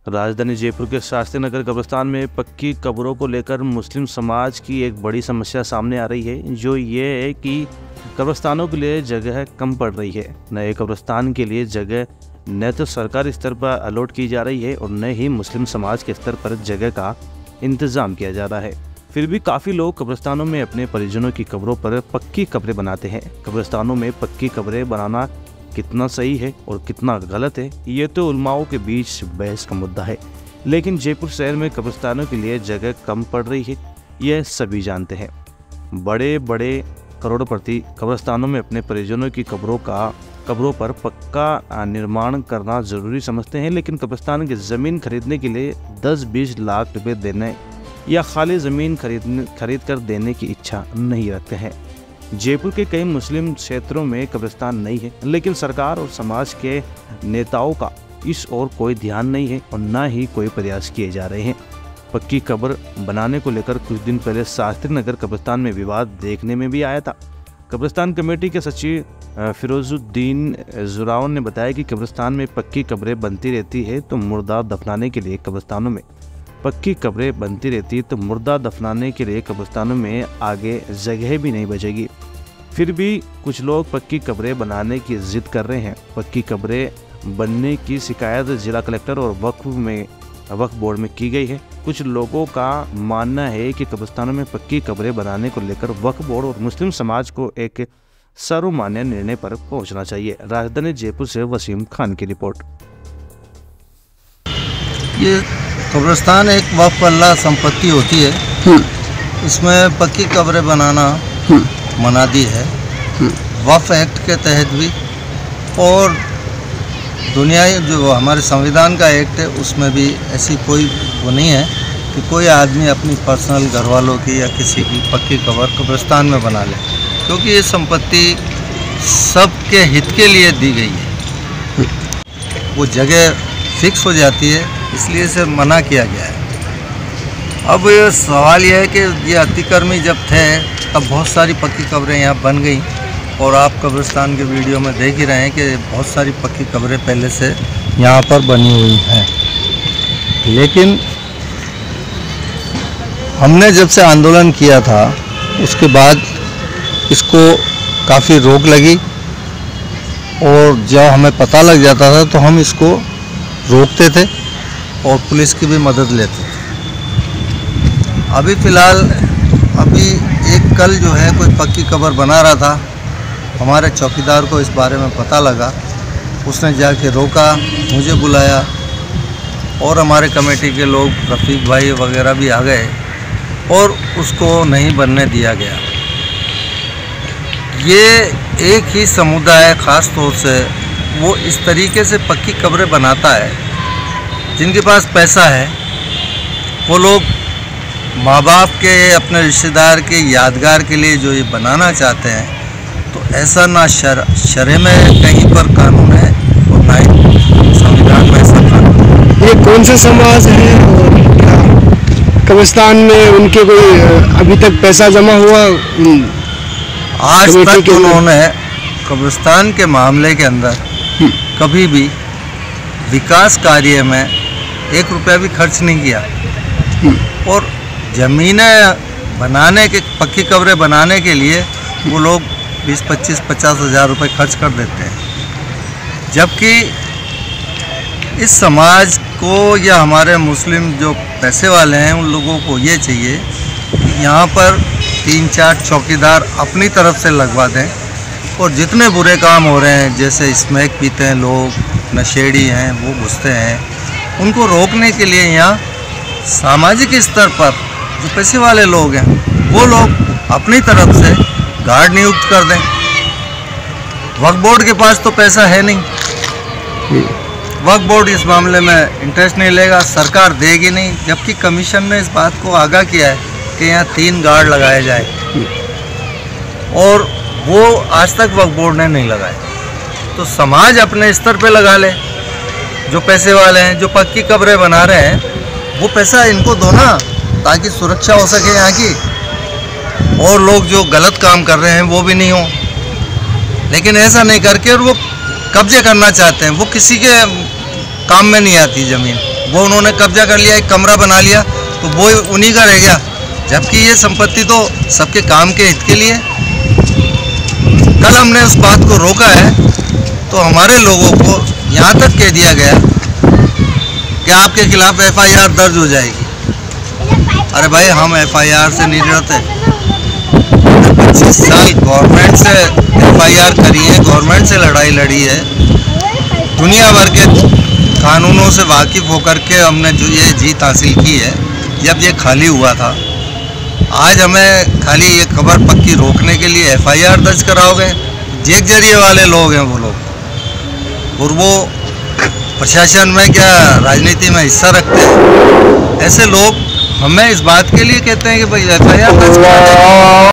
राजधानी जयपुर के शास्त्री नगर कब्रिस्तान में पक्की कब्रों को लेकर मुस्लिम समाज की एक बड़ी समस्या सामने आ रही है, जो ये है कि कब्रिस्तानों के लिए जगह कम पड़ रही है। नए कब्रिस्तान के लिए जगह न तो सरकारी स्तर पर अलॉट की जा रही है और न ही मुस्लिम समाज के स्तर पर जगह का इंतजाम किया जा रहा है। फिर भी काफ़ी लोग कब्रिस्तानों में अपने परिजनों की कब्रों पर पक्की कब्रें बनाते हैं। कब्रिस्तानों में पक्की कब्रें बनाना कितना सही है और कितना गलत है, ये तो उलमाओं के बीच बहस का मुद्दा है। लेकिन जयपुर शहर में कब्रिस्तानों के लिए जगह कम पड़ रही है, यह सभी जानते हैं। बड़े बड़े करोड़पति कब्रिस्तानों में अपने परिजनों की कब्रों पर पक्का निर्माण करना जरूरी समझते हैं, लेकिन कब्रिस्तान की ज़मीन खरीदने के लिए 10-20 लाख रुपए देने या खाली ज़मीन खरीद कर देने की इच्छा नहीं रखते हैं। जयपुर के कई मुस्लिम क्षेत्रों में कब्रिस्तान नहीं है, लेकिन सरकार और समाज के नेताओं का इस ओर कोई ध्यान नहीं है और न ही कोई प्रयास किए जा रहे हैं। पक्की कब्र बनाने को लेकर कुछ दिन पहले शास्त्री नगर कब्रिस्तान में विवाद देखने में भी आया था। कब्रिस्तान कमेटी के सचिव फिरोजुद्दीन जुरावन ने बताया कि कब्रिस्तान में पक्की कब्रें बनती रहती है तो मुर्दा दफनाने के लिए कब्रिस्तानों में आगे जगह भी नहीं बचेगी। फिर भी कुछ लोग पक्की कब्रें बनाने की जिद कर रहे हैं। पक्की कब्रें बनने की शिकायत जिला कलेक्टर और वक्फ बोर्ड में की गई है। कुछ लोगों का मानना है कि कब्रिस्तानों में पक्की कब्रें बनाने को लेकर वक्फ बोर्ड और मुस्लिम समाज को एक सर्वमान्य निर्णय पर पहुंचना चाहिए। राजधानी जयपुर से वसीम खान की रिपोर्ट। ये कब्रिस्तान एक वक्फ अल्लाह संपत्ति होती है, इसमें पक्की कब्रें बनाना मनादी है वक्फ एक्ट के तहत भी, और दुनियाई जो हमारे संविधान का एक्ट है उसमें भी ऐसी कोई वो नहीं है कि कोई आदमी अपनी पर्सनल घर वालों की या किसी की पक्की कब्र कब्रिस्तान में बना ले, क्योंकि ये संपत्ति सबके हित के लिए दी गई है। वो जगह फिक्स हो जाती है, इसलिए इसे मना किया गया है। अब सवाल यह है कि ये अतिक्रमी जब थे तब बहुत सारी पक्की कब्रें यहाँ बन गई, और आप कब्रिस्तान के वीडियो में देख ही रहे हैं कि बहुत सारी पक्की कब्रें पहले से यहाँ पर बनी हुई हैं। लेकिन हमने जब से आंदोलन किया था उसके बाद इसको काफ़ी रोक लगी, और जब हमें पता लग जाता था तो हम इसको रोकते थे और पुलिस की भी मदद लेते थे। अभी फ़िलहाल एक कल जो है कोई पक्की कब्र बना रहा था, हमारे चौकीदार को इस बारे में पता लगा, उसने जाके रोका, मुझे बुलाया और हमारे कमेटी के लोग रफ़ीक भाई वगैरह भी आ गए और उसको नहीं बनने दिया गया। ये एक ही समुदाय ख़ास तौर से वो इस तरीके से पक्की कब्रें बनाता है, जिनके पास पैसा है वो लोग माँ बाप के अपने रिश्तेदार के यादगार के लिए जो ये बनाना चाहते हैं, तो ऐसा ना शरह में कहीं पर कानून है और ना ही संविधान में ऐसा कानून है। ये कौन से समाज है और क्या कब्रिस्तान में उनके कोई अभी तक पैसा जमा हुआ? आज तक उन्होंने कब्रिस्तान के मामले के अंदर कभी भी विकास कार्य में 1 रुपया भी खर्च नहीं किया, और ज़मीनें बनाने के पक्की कब्रें बनाने के लिए वो लोग 20-25-50 हज़ार रुपये खर्च कर देते हैं। जबकि इस समाज को या हमारे मुस्लिम जो पैसे वाले हैं उन लोगों को ये चाहिए कि यहाँ पर 3-4 चौकीदार अपनी तरफ से लगवा दें, और जितने बुरे काम हो रहे हैं, जैसे स्मैक पीते हैं लोग, नशेड़ी हैं, वो घुसते हैं, उनको रोकने के लिए यहाँ सामाजिक स्तर पर जो पैसे वाले लोग हैं वो लोग अपनी तरफ से गार्ड नियुक्त कर दें। वक्फ बोर्ड के पास तो पैसा है नहीं, वक्फ बोर्ड इस मामले में इंटरेस्ट नहीं लेगा, सरकार देगी नहीं, जबकि कमीशन ने इस बात को आगाह किया है कि यहाँ 3 गार्ड लगाए जाए, और वो आज तक वक्फ बोर्ड ने नहीं लगाए। तो समाज अपने स्तर पे लगा ले, जो पैसे वाले हैं, जो पक्की कब्रें बना रहे हैं, वो पैसा इनको दो ना, ताकि सुरक्षा हो सके यहाँ की, और लोग जो गलत काम कर रहे हैं वो भी नहीं हो। लेकिन ऐसा नहीं करके और वो कब्जे करना चाहते हैं, वो किसी के काम में नहीं आती ज़मीन, वो उन्होंने कब्जा कर लिया, एक कमरा बना लिया, तो वो उन्हीं का रह गया, जबकि ये संपत्ति तो सबके काम के हित के लिए। कल हमने उस बात को रोका है तो हमारे लोगों को यहाँ तक कह दिया गया कि आपके खिलाफ FIR दर्ज हो जाएगी। अरे भाई, हम FIR से नहीं डरते। 25 साल गवर्नमेंट से FIR करी है, गवर्नमेंट से लड़ाई लड़ी है, दुनिया भर के कानूनों से वाकिफ होकर के हमने जो ये जीत हासिल की है जब ये खाली हुआ था। आज हमें खाली ये खबर पक्की रोकने के लिए FIR दर्ज कराओगे। जेक जरिए वाले लोग हैं वो लोग, और वो प्रशासन में क्या राजनीति में हिस्सा रखते हैं। ऐसे लोग हमें इस बात के लिए कहते हैं कि भाई FIR दर्ज करा दें।